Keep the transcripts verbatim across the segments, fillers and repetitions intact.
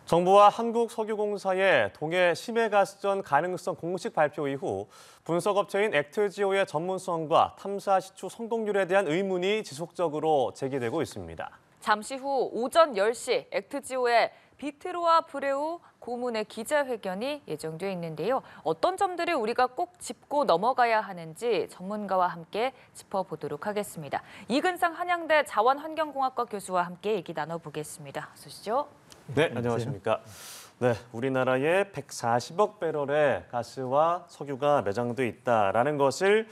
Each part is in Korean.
정부와 한국석유공사의 동해 심해가스전 가능성 공식 발표 이후 분석업체인 액트지오의 전문성과 탐사 시추 성공률에 대한 의문이 지속적으로 제기되고 있습니다. 잠시 후 오전 열 시 액트지오의 비트로와 브레우 고문의 기자회견이 예정돼 있는데요. 어떤 점들을 우리가 꼭 짚고 넘어가야 하는지 전문가와 함께 짚어보도록 하겠습니다. 이근상 한양대 자원환경공학과 교수와 함께 얘기 나눠보겠습니다. 어서 오시죠. 네, 안녕하십니까. 네, 우리나라에 백사십억 배럴의 가스와 석유가 매장돼 있다라는 것을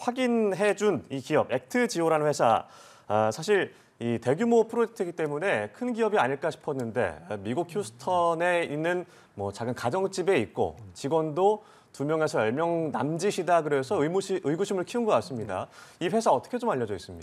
확인해준 이 기업 액트지오라는 회사. 아, 사실 이 대규모 프로젝트이기 때문에 큰 기업이 아닐까 싶었는데 미국 휴스턴에 있는 뭐 작은 가정집에 있고 직원도 두 명에서 열 명 남짓이다 그래서 의무시, 의구심을 키운 것 같습니다. 이 회사 어떻게 좀 알려져 있습니까?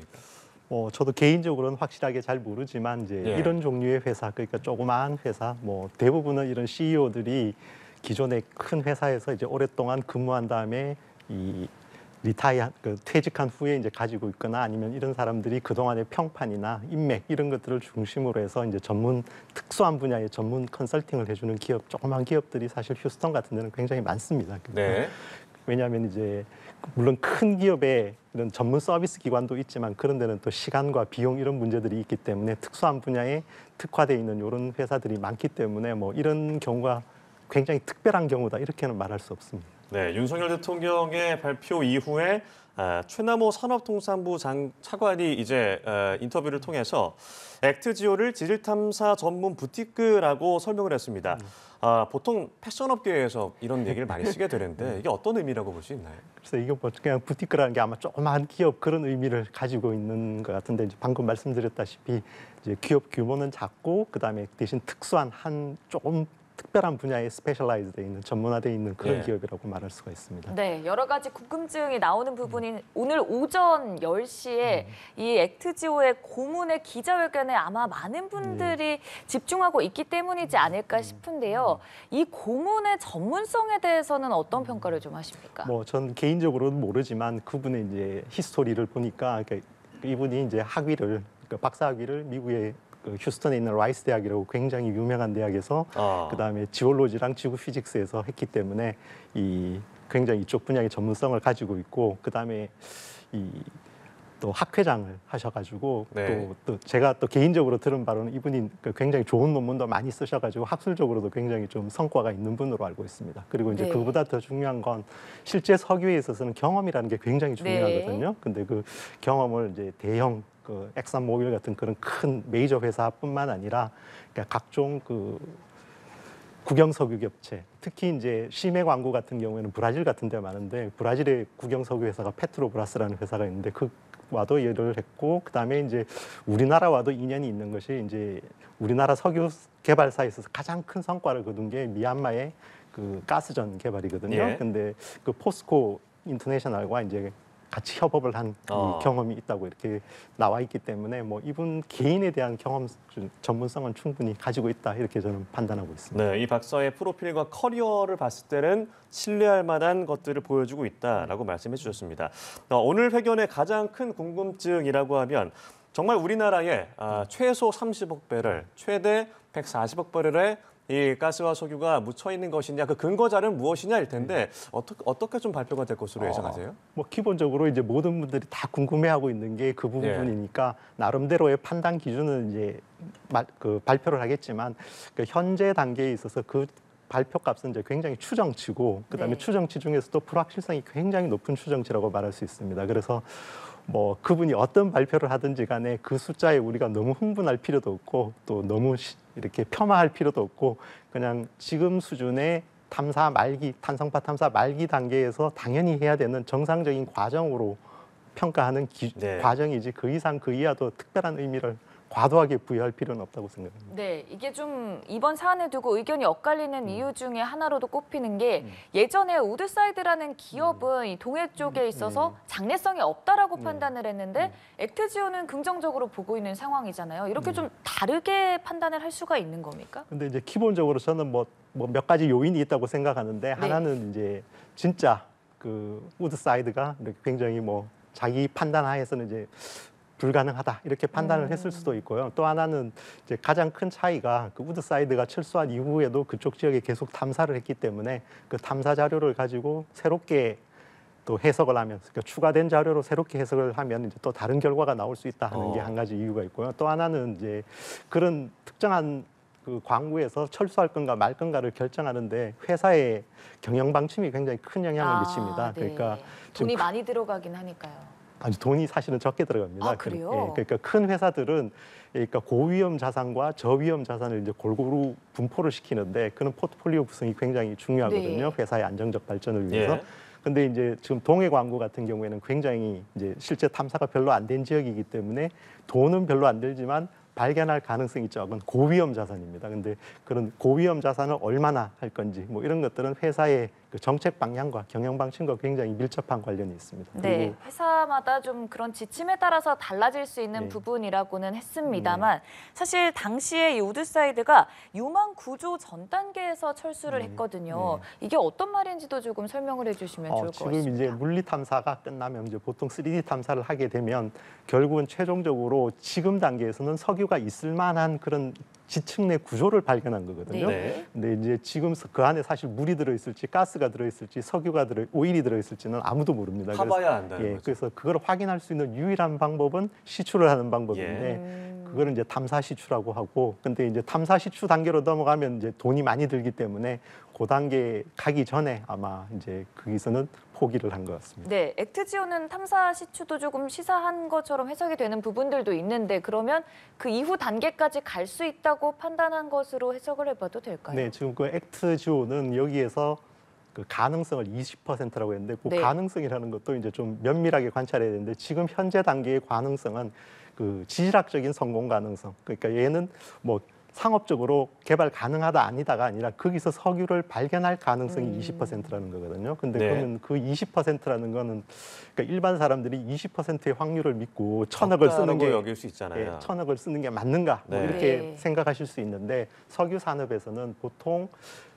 뭐 저도 개인적으로는 확실하게 잘 모르지만 이제 예. 이런 종류의 회사, 그러니까 조그마한 회사, 뭐 대부분은 이런 씨이오들이 기존의 큰 회사에서 이제 오랫동안 근무한 다음에 이 리타이어, 그 퇴직한 후에 이제 가지고 있거나 아니면 이런 사람들이 그동안의 평판이나 인맥 이런 것들을 중심으로 해서 이제 전문 특수한 분야의 전문 컨설팅을 해주는 기업, 조그만 기업들이 사실 휴스턴 같은 데는 굉장히 많습니다. 네. 왜냐하면 이제 물론 큰 기업에 이런 전문 서비스 기관도 있지만 그런 데는 또 시간과 비용 이런 문제들이 있기 때문에 특수한 분야에 특화되어 있는 이런 회사들이 많기 때문에 뭐 이런 경우가 굉장히 특별한 경우다 이렇게는 말할 수 없습니다. 네, 윤석열 대통령의 발표 이후에 아, 최남호 산업통상부 장, 차관이 이제 어, 인터뷰를 통해서 액트지오를 지질탐사 전문 부티크라고 설명을 했습니다. 아, 보통 패션업계에서 이런 얘기를 많이 쓰게 되는데 이게 어떤 의미라고 볼 수 있나요? 그래서 이게 뭐 그냥 부티크라는 게 아마 조그마한 기업 그런 의미를 가지고 있는 것 같은데 이제 방금 말씀드렸다시피 이제 기업 규모는 작고 그다음에 대신 특수한 한 조금 특별한 분야에 스페셜라이즈돼 있는 전문화돼 있는 그런 예. 기업이라고 말할 수가 있습니다. 네, 여러 가지 궁금증이 나오는 부분이 음. 오늘 오전 열 시에 음. 이 액트지오의 고문의 기자회견에 아마 많은 분들이 음. 집중하고 있기 때문이지 않을까 싶은데요. 이 고문의 전문성에 대해서는 어떤 평가를 좀 하십니까? 뭐 전 개인적으로는 모르지만 그분의 이제 히스토리를 보니까 그러니까 이분이 이제 학위를 그러니까 박사학위를 미국의 그 휴스턴에 있는 라이스 대학이라고 굉장히 유명한 대학에서 아. 그다음에 지올로지랑 지구 피직스에서 했기 때문에 이 굉장히 이쪽 분야의 전문성을 가지고 있고 그다음에 이 또 학회장을 하셔가지고 네. 또, 또 제가 또 개인적으로 들은 바로는 이분이 굉장히 좋은 논문도 많이 쓰셔가지고 학술적으로도 굉장히 좀 성과가 있는 분으로 알고 있습니다. 그리고 이제 네. 그보다 더 중요한 건 실제 석유에 있어서는 경험이라는 게 굉장히 중요하거든요. 네. 근데 그 경험을 이제 대형 그 엑산 모빌 같은 그런 큰 메이저 회사뿐만 아니라 그러니까 각종 그 국영 석유 업체, 특히 이제 심해 광구 같은 경우에는 브라질 같은 데 많은데 브라질의 국영 석유 회사가 페트로브라스라는 회사가 있는데 그 와도 일을 했고 그다음에 이제 우리나라와도 인연이 있는 것이 이제 우리나라 석유 개발사에서 가장 큰 성과를 거둔 게 미얀마의 그 가스전 개발이거든요. 예. 근데 그 포스코 인터내셔널과 이제 같이 협업을 한 어. 이 경험이 있다고 이렇게 나와 있기 때문에 뭐 이분 개인에 대한 경험 전문성은 충분히 가지고 있다 이렇게 저는 판단하고 있습니다. 네, 이 박사의 프로필과 커리어를 봤을 때는 신뢰할 만한 것들을 보여주고 있다라고 말씀해 주셨습니다. 어, 오늘 회견의 가장 큰 궁금증이라고 하면 정말 우리나라에 아, 최소 삼십억 배럴, 최대 백사십억 배럴의 이 가스와 석유가 묻혀 있는 것이냐, 그 근거 자료는 무엇이냐일 텐데 어떻게 어떻게 좀 발표가 될 것으로 예상하세요? 어, 뭐 기본적으로 이제 모든 분들이 다 궁금해하고 있는 게 그 부분이니까 예. 나름대로의 판단 기준은 이제 마, 그 발표를 하겠지만 그 현재 단계에 있어서 그 발표값은 이제 굉장히 추정치고 그다음에 네. 추정치 중에서도 불확실성이 굉장히 높은 추정치라고 말할 수 있습니다. 그래서 뭐 그분이 어떤 발표를 하든지 간에 그 숫자에 우리가 너무 흥분할 필요도 없고 또 너무 이렇게 폄하할 필요도 없고 그냥 지금 수준의 탐사 말기, 탄성파 탐사 말기 단계에서 당연히 해야 되는 정상적인 과정으로 평가하는 기, 네. 과정이지 그 이상 그 이하도 특별한 의미를 과도하게 부여할 필요는 없다고 생각합니다. 네, 이게 좀 이번 사안을 두고 의견이 엇갈리는 음. 이유 중에 하나로도 꼽히는 게 음. 예전에 우드사이드라는 기업은 음. 이 동해 쪽에 있어서 음. 장래성이 없다라고 음. 판단을 했는데 음. 액트지오는 긍정적으로 보고 있는 상황이잖아요. 이렇게 음. 좀 다르게 판단을 할 수가 있는 겁니까? 근데 이제 기본적으로 저는 뭐 뭐 몇 가지 요인이 있다고 생각하는데 네. 하나는 이제 진짜 그 우드사이드가 굉장히 뭐 자기 판단하에서는 이제 불가능하다 이렇게 판단을 음. 했을 수도 있고요. 또 하나는 이제 가장 큰 차이가 그 우드사이드가 철수한 이후에도 그쪽 지역에 계속 탐사를 했기 때문에 그 탐사 자료를 가지고 새롭게 또 해석을 하면 그러니까 추가된 자료로 새롭게 해석을 하면 이제 또 다른 결과가 나올 수 있다 하는 게 어. 한 가지 이유가 있고요. 또 하나는 이제 그런 특정한 그 광구에서 철수할 건가 말 건가를 결정하는데 회사의 경영 방침이 굉장히 큰 영향을 아, 미칩니다. 네. 그러니까 돈이 지금 많이 들어가긴 하니까요. 아니 돈이 사실은 적게 들어갑니다. 아, 그래요? 예, 그러니까 큰 회사들은 그러니까 고위험 자산과 저위험 자산을 이제 골고루 분포를 시키는데 그런 포트폴리오 구성이 굉장히 중요하거든요. 네. 회사의 안정적 발전을 위해서. 예. 근데 이제 지금 동해 광구 같은 경우에는 굉장히 이제 실제 탐사가 별로 안 된 지역이기 때문에 돈은 별로 안 들지만 발견할 가능성이 적은 고위험 자산입니다. 근데 그런 고위험 자산을 얼마나 할 건지 뭐 이런 것들은 회사의 그 정책 방향과 경영 방침과 굉장히 밀접한 관련이 있습니다. 네, 그리고 회사마다 좀 그런 지침에 따라서 달라질 수 있는 네. 부분이라고는 했습니다만 사실 당시에 이 우드사이드가 유망 구조 전 단계에서 철수를 네. 했거든요. 네. 이게 어떤 말인지도 조금 설명을 해주시면 어, 좋을 것 지금 같습니다. 이제 물리 탐사가 끝나면 이제 보통 쓰리디 탐사를 하게 되면 결국은 최종적으로 지금 단계에서는 석유가 있을 만한 그런 지층 내 구조를 발견한 거거든요. 네. 근데 이제 지금 그 안에 사실 물이 들어있을지 가스가 들어있을지 석유가 들어 오일이 들어있을지는 아무도 모릅니다. 그래서- 파봐야 안다는 예, 거죠. 그래서 그걸 확인할 수 있는 유일한 방법은 시추를 하는 방법인데 음. 그거를 이제 탐사 시추라고 하고 근데 이제 탐사 시추 단계로 넘어가면 이제 돈이 많이 들기 때문에 그 단계 가기 전에 아마 이제 거기서는 포기를 한 것 같습니다. 네, 액트지오는 탐사 시추도 조금 시사한 것처럼 해석이 되는 부분들도 있는데 그러면 그 이후 단계까지 갈 수 있다고 판단한 것으로 해석을 해봐도 될까요? 네, 지금 그 액트지오는 여기에서 그 가능성을 이십 퍼센트라고 했는데 그 네. 가능성이라는 것도 이제 좀 면밀하게 관찰해야 되는데 지금 현재 단계의 가능성은 그 지질학적인 성공 가능성. 그러니까 얘는 뭐 상업적으로 개발 가능하다 아니다가 아니라 거기서 석유를 발견할 가능성이 음. 이십 퍼센트라는 거거든요. 근데 네. 그러면 그 이십 퍼센트라는 거는 그러니까 일반 사람들이 이십 퍼센트의 확률을 믿고 천억을 쓰는 적다라고 게 여길 수 있잖아요. 예, 천억을 쓰는 게 맞는가 뭐 네. 이렇게 네. 생각하실 수 있는데 석유 산업에서는 보통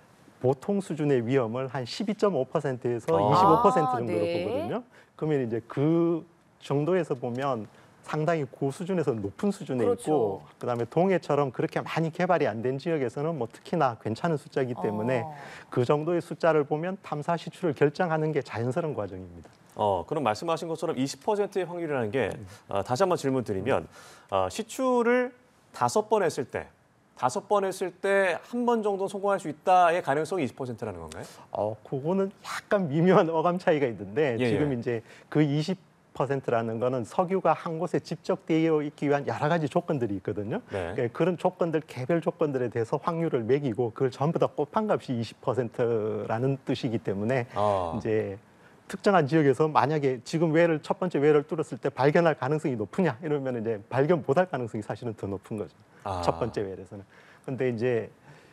보통 수준의 위험을 한 십이 점 오 퍼센트에서 아. 이십오 퍼센트 정도로 네. 보거든요. 그러면 이제 그 정도에서 보면 상당히 고수준에서 높은 수준에 그렇죠. 있고 그다음에 동해처럼 그렇게 많이 개발이 안 된 지역에서는 뭐 특히나 괜찮은 숫자이기 때문에 어. 그 정도의 숫자를 보면 탐사 시추를 결정하는 게 자연스러운 과정입니다. 어, 그럼 말씀하신 것처럼 이십 퍼센트의 확률이라는 게 어, 다시 한번 질문 드리면 어, 시추를 다섯 번 했을 때 다섯 번 했을 때 한 번 정도 성공할 수 있다의 가능성이 이십 퍼센트라는 건가요? 어, 그거는 약간 미묘한 어감 차이가 있는데 예, 지금 예. 이제 그 이십 퍼센트라는 거는 석유가 한 곳에 집적되어 있기 위한 여러 가지 조건들이 있거든요. 네. 그러니까 그런 조건들 개별 조건들에 대해서 확률을 매기고 그걸 전부 다 곱한 값이 이십 퍼센트라는 뜻이기 때문에 아. 이제 특정한 지역에서 만약에 지금 외를 첫 번째 외를 뚫었을 때 발견할 가능성이 높으냐 이러면 이제 발견 못할 가능성이 사실은 더 높은 거죠. 아. 첫 번째 외에서는. 근데 이제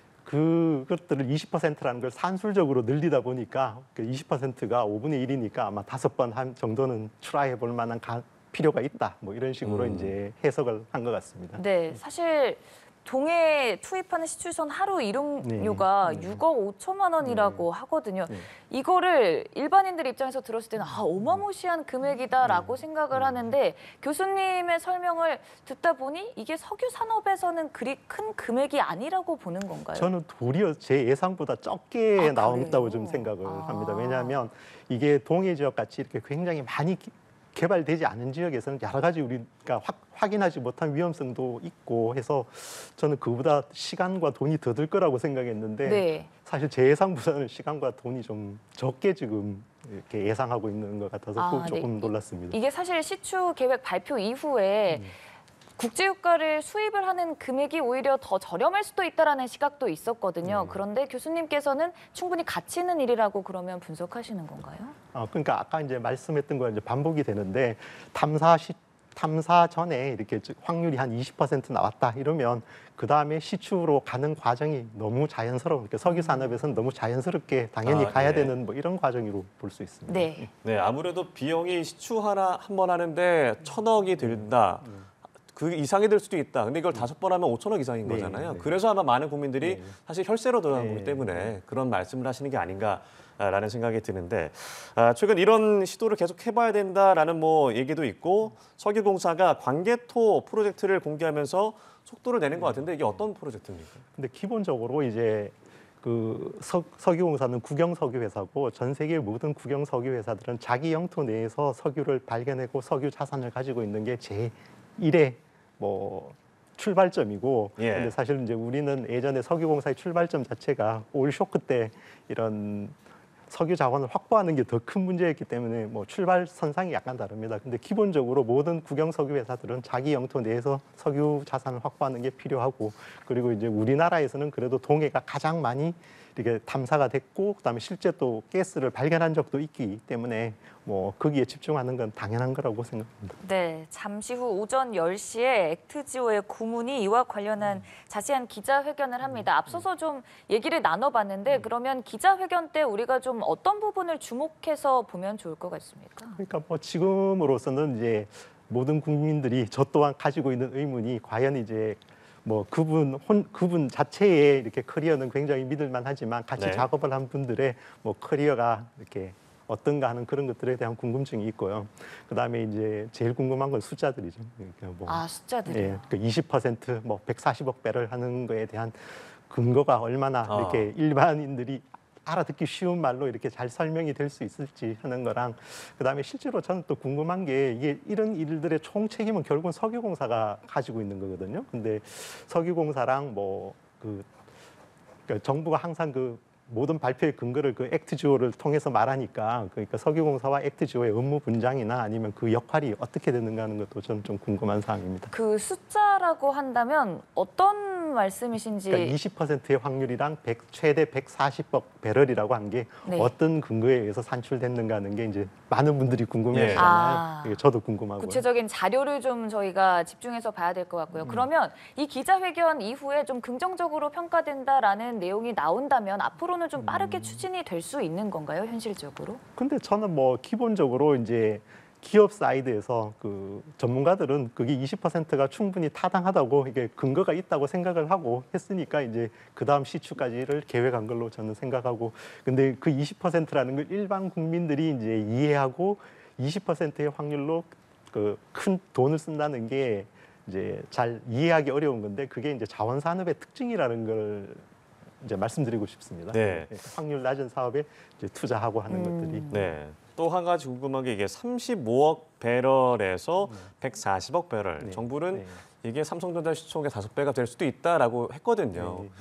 그것들을 이십 퍼센트라는 걸 산술적으로 늘리다 보니까 그 이십 퍼센트가 오분의 일이니까 아마 다섯 번 한 정도는 트라이 해볼 만한 가, 필요가 있다. 뭐 이런 식으로 음. 이제 해석을 한 것 같습니다. 네, 사실 동해에 투입하는 시추선 하루 이용료가 네. 육억 오천만 원이라고 하거든요. 네. 이거를 일반인들 입장에서 들었을 때는 아, 어마무시한 금액이다라고 네. 생각을 하는데 교수님의 설명을 듣다 보니 이게 석유 산업에서는 그리 큰 금액이 아니라고 보는 건가요? 저는 도리어 제 예상보다 적게 아, 나온다고 그래요? 좀 생각을 아. 합니다. 왜냐하면 이게 동해 지역 같이 이렇게 굉장히 많이 기- 개발되지 않은 지역에서는 여러 가지 우리가 확, 확인하지 못한 위험성도 있고 해서 저는 그보다 시간과 돈이 더 들 거라고 생각했는데 네. 사실 제 예상보다는 시간과 돈이 좀 적게 지금 이렇게 예상하고 있는 것 같아서 아, 그거 조금 네. 놀랐습니다. 이게 사실 시추 계획 발표 이후에 국제유가를 수입을 하는 금액이 오히려 더 저렴할 수도 있다라는 시각도 있었거든요. 네. 그런데 교수님께서는 충분히 가치 있는 일이라고 그러면 분석하시는 건가요? 어, 그러니까 아까 이제 말씀했던 거 이제 반복이 되는데 탐사 시 탐사 전에 이렇게 즉 확률이 한 이십 퍼센트 나왔다 이러면 그 다음에 시추로 가는 과정이 너무 자연스러운 그러니까 석유 산업에서는 너무 자연스럽게 당연히 아, 가야 예. 되는 뭐 이런 과정으로 볼 수 있습니다. 네. 네, 아무래도 비용이 시추 하나 한 번 하는데 천억이 든다. 그 이상이 될 수도 있다. 근데 이걸 다섯 번 하면 오천억 이상인 네, 거잖아요. 네. 그래서 아마 많은 국민들이 네. 사실 혈세로 들어간 네. 거기 때문에 그런 말씀을 하시는 게 아닌가라는 생각이 드는데 아, 최근 이런 시도를 계속 해봐야 된다라는 뭐 얘기도 있고 석유공사가 광개토 프로젝트를 공개하면서 속도를 내는 것 같은데 이게 어떤 프로젝트입니까? 근데 기본적으로 이제 그 석, 석유공사는 국영석유 회사고 전 세계 모든 국영석유 회사들은 자기 영토 내에서 석유를 발견하고 석유 자산을 가지고 있는 게 제일의 뭐 출발점이고 예. 근데 사실 이제 우리는 예전에 석유공사의 출발점 자체가 오일 쇼크 때 이런 석유 자원을 확보하는 게 더 큰 문제였기 때문에 뭐 출발 선상이 약간 다릅니다. 근데 기본적으로 모든 국영 석유 회사들은 자기 영토 내에서 석유 자산을 확보하는 게 필요하고 그리고 이제 우리나라에서는 그래도 동해가 가장 많이 이렇게 탐사가 됐고 그다음에 실제 또 가스를 발견한 적도 있기 때문에 뭐 거기에 집중하는 건 당연한 거라고 생각합니다. 네, 잠시 후 오전 열 시에 액트지오의 고문이 이와 관련한 자세한 기자회견을 합니다. 앞서서 좀 얘기를 나눠봤는데 그러면 기자회견 때 우리가 좀 어떤 부분을 주목해서 보면 좋을 것 같습니까? 그러니까 뭐 지금으로서는 이제 모든 국민들이 저 또한 가지고 있는 의문이 과연 이제 뭐 그분 혼 그분 자체의 이렇게 커리어는 굉장히 믿을만 하지만 같이 네. 작업을 한 분들의 뭐 커리어가 이렇게 어떤가 하는 그런 것들에 대한 궁금증이 있고요. 그다음에 이제 제일 궁금한 건 숫자들이죠. 그러니까 뭐 아, 숫자들이요. 예, 그 이십 퍼센트 뭐 백사십억 배럴 하는 거에 대한 근거가 얼마나 아. 이렇게 일반인들이 알아듣기 쉬운 말로 이렇게 잘 설명이 될 수 있을지 하는 거랑 그다음에 실제로 저는 또 궁금한 게 이게 이런 일들의 총 책임은 결국은 석유공사가 가지고 있는 거거든요. 근데 석유공사랑 뭐그 그러니까 정부가 항상 그 모든 발표의 근거를 그 액트지오를 통해서 말하니까 그러니까 석유공사와 액트지오의 업무 분장이나 아니면 그 역할이 어떻게 되는가 하는 것도 저는 좀 궁금한 사항입니다. 그 숫자라고 한다면 어떤 말씀이신지 그러니까 이십 퍼센트의 확률이랑 백, 최대 백사십억 배럴이라고 한 게 네. 어떤 근거에 의해서 산출됐는가 하는 게 이제 많은 분들이 예. 궁금해하잖아요. 아. 이게 저도 궁금하고요. 구체적인 자료를 좀 저희가 집중해서 봐야 될 것 같고요. 그러면 이 기자회견 이후에 좀 긍정적으로 평가된다라는 내용이 나온다면 앞으로는 좀 빠르게 추진이 될 수 있는 건가요, 현실적으로? 근데 저는 뭐 기본적으로 이제 기업 사이드에서 그 전문가들은 그게 이십 퍼센트가 충분히 타당하다고 이게 근거가 있다고 생각을 하고 했으니까 이제 그 다음 시추까지를 계획한 걸로 저는 생각하고 근데 그 이십 퍼센트라는 걸 일반 국민들이 이제 이해하고 이십 퍼센트의 확률로 그 큰 돈을 쓴다는 게 이제 잘 이해하기 어려운 건데 그게 이제 자원 산업의 특징이라는 걸 이제 말씀드리고 싶습니다. 네. 확률 낮은 사업에 이제 투자하고 하는 음. 것들이 네. 또 한 가지 궁금한 게 이게 삼십오억 배럴에서 백사십억 배럴. 네. 정부는 네. 이게 삼성전자 시총의 다섯 배가 될 수도 있다라고 했거든요. 네.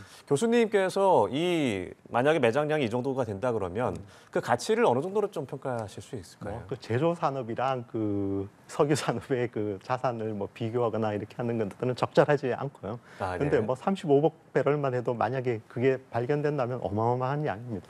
교수님께서 이 만약에 매장량이 이 정도가 된다 그러면 그 가치를 어느 정도로 좀 평가하실 수 있을까요? 뭐, 그 제조 산업이랑 그 석유 산업의 그 자산을 뭐 비교하거나 이렇게 하는 것들은 적절하지 않고요. 아, 근데 네. 뭐 삼십오억 배럴만 해도 만약에 그게 발견된다면 어마어마한 양입니다.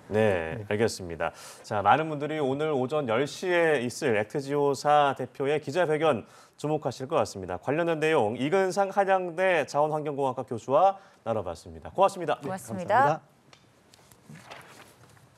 네, 알겠습니다. 자, 많은 분들이 오늘 오전 열 시에 있을 액트지오사 대표의 기자회견 주목하실 것 같습니다. 관련된 내용 이근상 한양대 자원환경공학과 교수와 나눠봤습니다. 고맙습니다. 고맙습니다. 감사합니다.